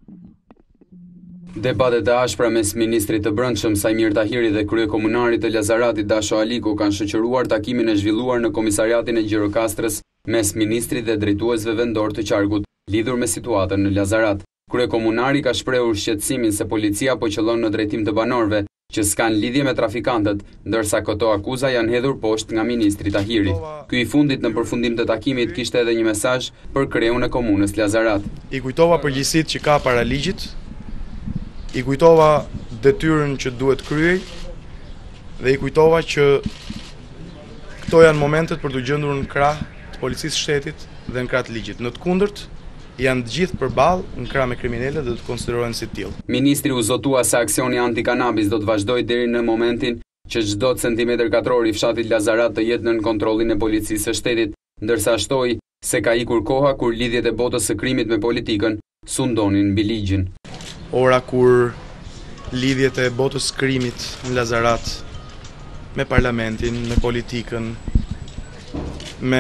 Debatet e ashpra mes ministrit të Brendshëm Sajmir Tahiri dhe kryekomunarit të Lazaratit Dasho Aliku kanë shoqëruar takimin e zhvilluar në komisariatin e Gjirokastrës mes ministrit dhe drejtuesve vendor të qarkut lidhur me situatën në Lazarat. Kryekomunari ka shprehur shqetësimin se policia po qëllon në drejtim të banorëve që s'kan lidhje me trafikantët, ndërsa këto akuza janë hedhur poshtë nga ministri Tahiri. Ky i fundit në përfundim të takimit kishte edhe një mesazh për kreun e komunës Lazarat. I kujtova përgjegjësitë që ka para ligjit, i kujtova detyrën që duhet kryej dhe i kujtova që këto janë momentet për të gjendur në krah të policisë shtetit dhe në krah të ligjit. Në të kundërt, janë të gjithë përballë në krah me kriminalët dhe të konsiderohen si të tillë. Ministri u zotua se aksioni anti-kanabis do të vazhdojë deri në momentin që çdo centimetër katror i fshatit Lazarat të jetë nën kontrollin e policisë së shtetit, ndërsa shtoi se ka ikur koha kur lidhjet e botës së krimit me politikën sundonin mbi ligjin. Ora kur lidhjet e botës së krimit në Lazarat me parlamentin, me politikën, me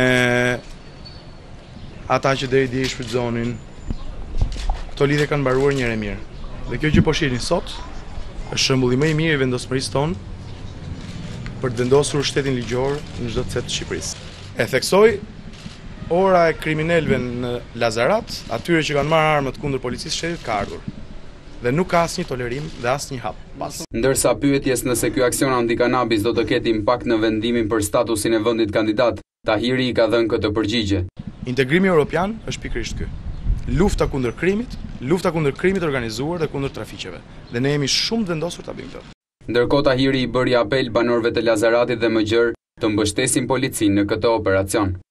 ata që deri dje i shfrytëzonin, këto lidhje kanë mbaruar një herë mirë. Dhe kjo që po shihni sot është shembulli më i mirë i vendosmërisë tonë për të vendosur shtetin ligjor në çdo cet të Shqipërisë. E theksoj, ora e kriminalëve në Lazarat, atyre që kanë marrë armët kundër policisë së shtetit, ka ardhur. Dhe nuk ka asnjë tolerim dhe asnjë hap pas. Ndërsa pyetjes nëse ky aksion anti-kanabis do të ketë impakt në vendimin për statusin e vendit kandidat, Tahiri i ka dhënë këtë përgjigje. Integrimi evropian është pikërisht ky. Lufta kundër krimit organizuar dhe kundër trafiqeve. Dhe ne jemi shumë të vendosur ta bëjmë këtë. Ndërkohë Tahiri i bëri apel banorëve të Lazaratit dhe Mëgjer të mbështesin policinë në këtë operacion.